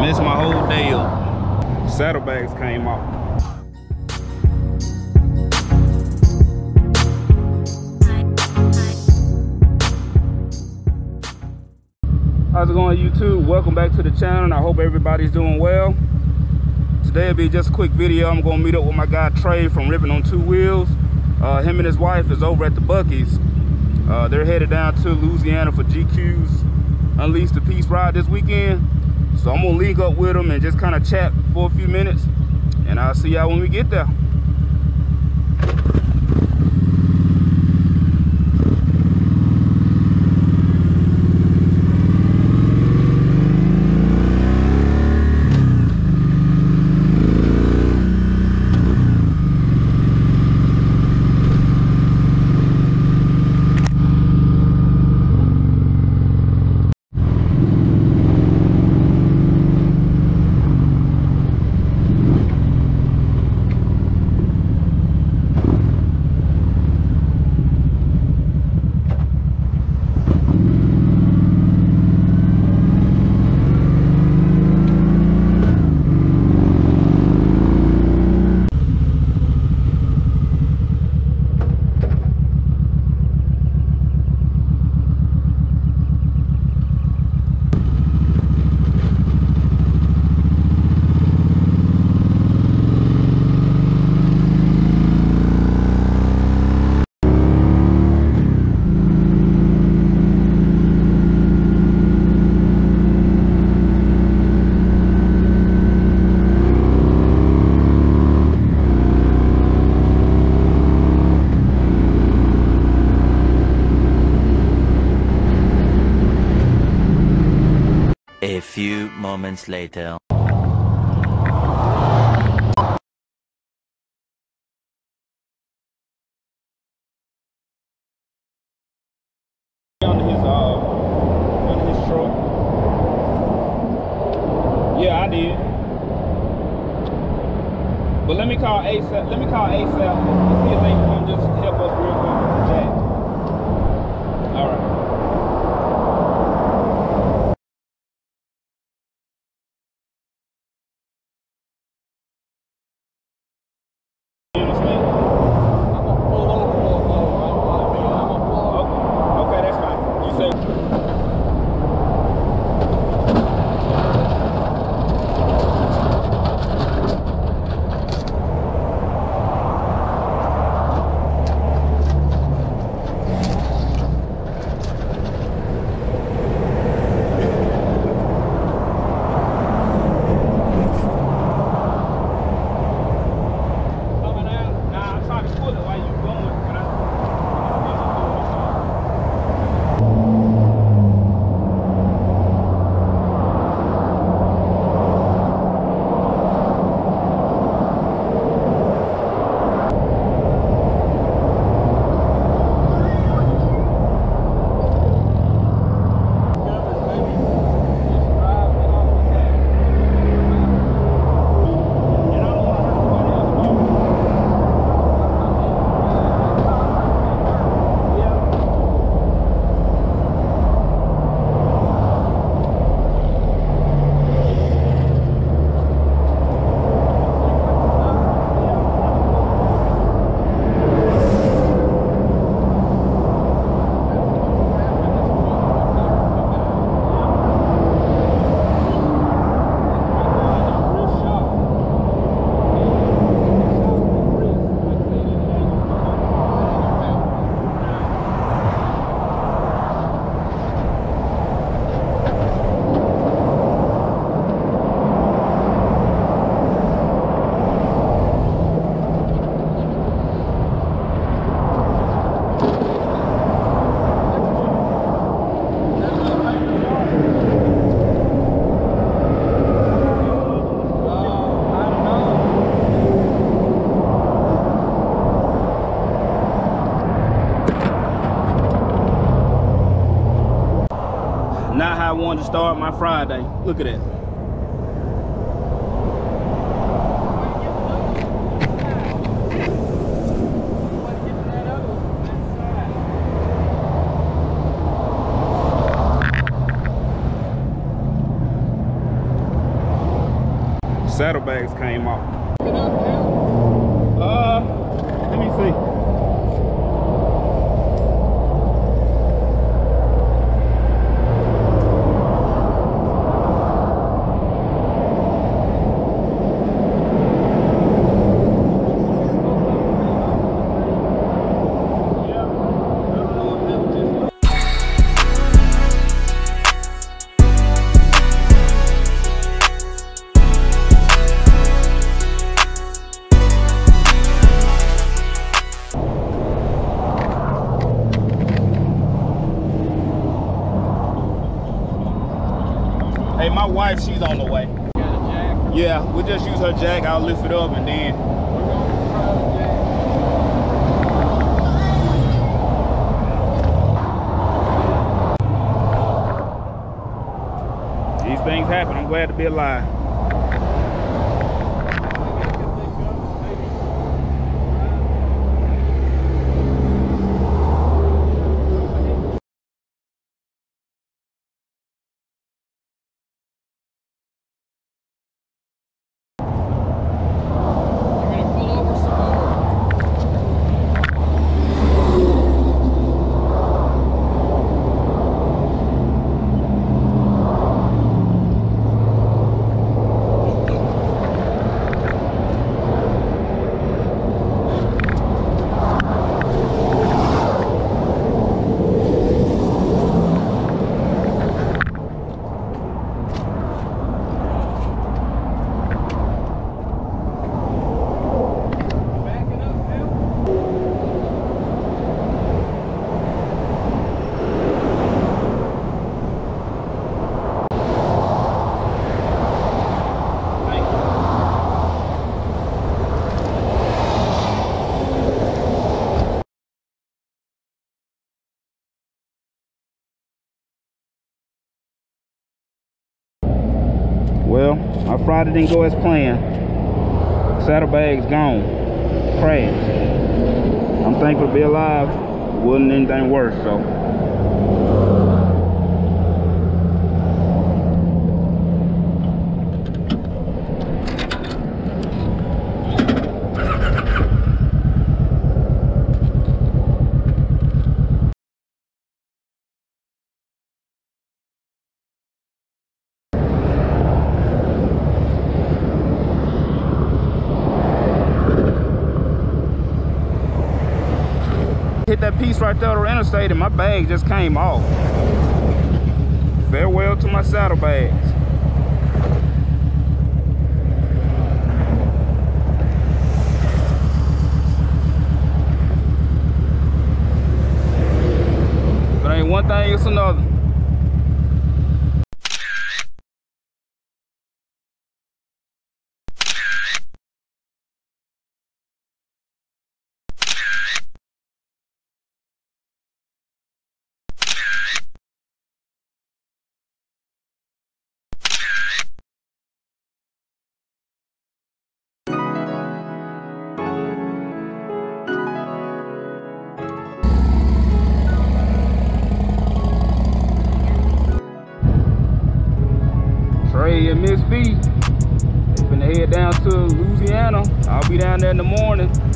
messed my whole day up. Saddlebags came off. How's it going, YouTube? Welcome back to the channel, and I hope everybody's doing well. Today will be just a quick video. I'm gonna meet up with my guy Trey from Ripping on Two Wheels. Him and his wife is over at the Buc-ee's. They're headed down to Louisiana for GQ's Unleash the Peace ride this weekend. So I'm gonna link up with them and just kind of chat for a few minutes, and I'll see y'all when we get there. A few moments later. Under his truck. Yeah, I did. But let me call ASAP. Let me call ASAP and see if they can come just help us real quick with the jack. All right. You understand? I'm gonna pull over. Okay, that's fine. You say. Not how I wanted to start my Friday. Look at that. saddlebags came off. Pick it up now. Let me see. Hey, my wife, she's on the way. You got a jack? Yeah, we'll just use her jack. I'll lift it up and then. We're going to try the jack. These things happen. I'm glad to be alive. Well, my Friday didn't go as planned. Saddlebags gone. Crashed. I'm thankful to be alive. It wasn't anything worse, so. Hit that piece right there on the interstate and my bag just came off. Farewell to my saddlebags. But ain't one thing, it's another. Trey and Miss B, they finna head down to Louisiana. I'll be down there in the morning.